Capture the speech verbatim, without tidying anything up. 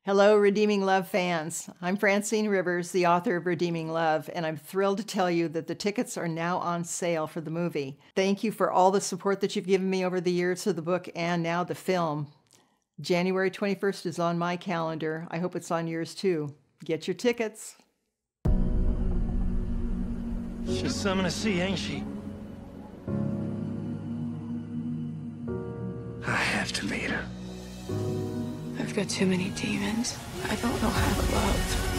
Hello, Redeeming Love fans. I'm Francine Rivers, the author of Redeeming Love, and I'm thrilled to tell you that the tickets are now on sale for the movie. Thank you for all the support that you've given me over the years for the book and now the film. January twenty-first is on my calendar. I hope it's on yours too. Get your tickets. She's something to see, ain't she? I have to meet her. I've got too many demons. I don't know how to love.